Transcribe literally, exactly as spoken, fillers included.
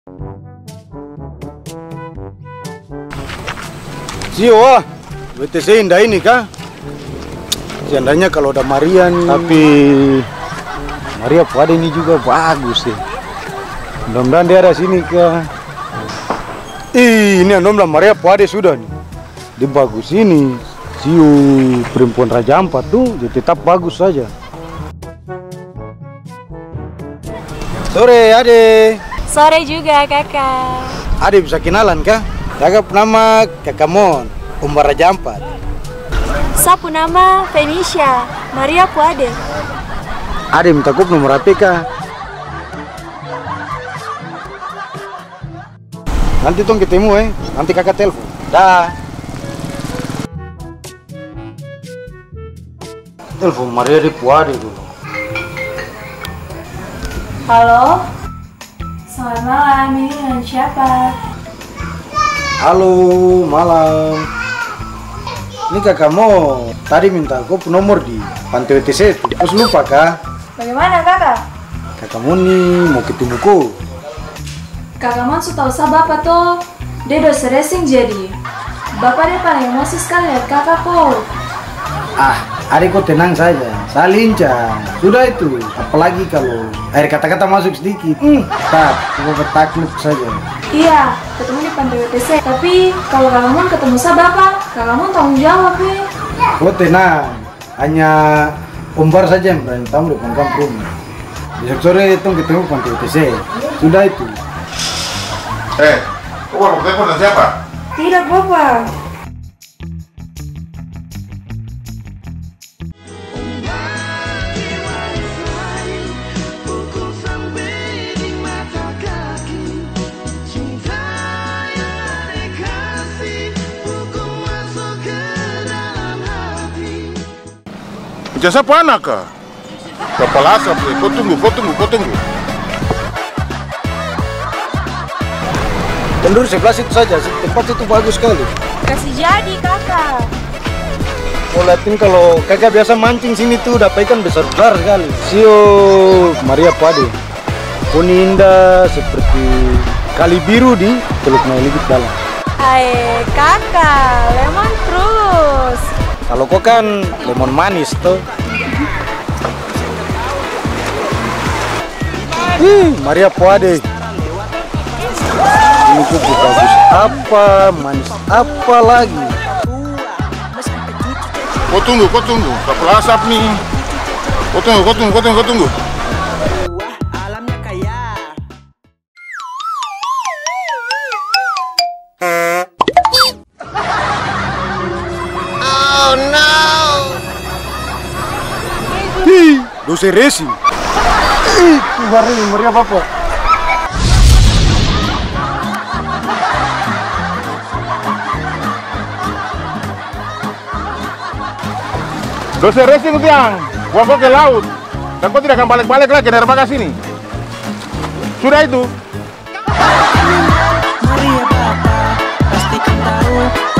Sio ah, W T C indah ini kah? Seandainya kalau ada Maria nih. Tapi Maria Puade ini juga bagus sih. Mudah-mudahan dia ada sini kah? Ih, ini yang bilang Maria Puade sudah nih. Dia bagus ini. Sio perempuan Raja Ampat tuh, dia tetap bagus saja. Sore Ade. Sore juga kakak. Ade bisa kenalan kah? Kakak nama Kakak Mon, Umbar Raja Ampat. Sapu nama Felicia Maria Puade. Ade minta kop nomor H P kah? Nanti tong ketemu eh, nanti kakak telepon. Dah. Telepon Maria di Puade dulu. Halo. Selamat malam, ini dengan siapa? Halo, malam. Ini kakak mau tadi minta kop nomor di pantai W T C. Terus lupa kah? Bagaimana kakak? Kakak mau nih mau ketemu ku. Kakak Mon sudah tahu bapak tuh. Dia dosen racing jadi. Bapak dia paling emosi sekali lihat kakak kok. Ah, adik kok tenang saja. Saya lincah. Sudah itu. Apalagi kalau air kata-kata masuk sedikit. Hmm, tak, coba takluk saja. Iya, ketemu di pantai W T C. Tapi kalau kakak Mon ketemu sama bapak, kakak Mon tanggung jawab ya. Kok tenang. Hanya Umbar saja yang berani tamu depan kampung. Besok sore itu ketemu pantai W T C. Sudah itu. Eh, kok baru telepon dengan siapa? Tidak bapak. Jasa apa anak kah? Kepala asap, kau tunggu, kau tunggu, kau tunggu. Tendur sebelah situ saja, tempat itu bagus sekali. Kasih jadi kakak. Oh, liatin kalau kakak biasa mancing sini tuh dapat ikan besar-besar sekali. Sio Maria Puade. Kuni indah seperti kali biru di Teluk Mailibit dalam. Hai kakak, lemon terus. Kalau kau kan lemon manis tuh. Ih, Maria Puade. Ini kok bagus apa, manis apa lagi? Kau tunggu, kau tunggu. Kepala asap nih. Kau tunggu, kau tunggu, kau tunggu, kau tunggu. Oh no! Ih, dosen racing. Ih, keluar ini Maria Bapak. Dosen racing tiang, gua kau ke laut. Dan kau tidak akan balik-balik lagi dari dermaga sini. Sudah itu. Maria Bapak, pastikan tahu.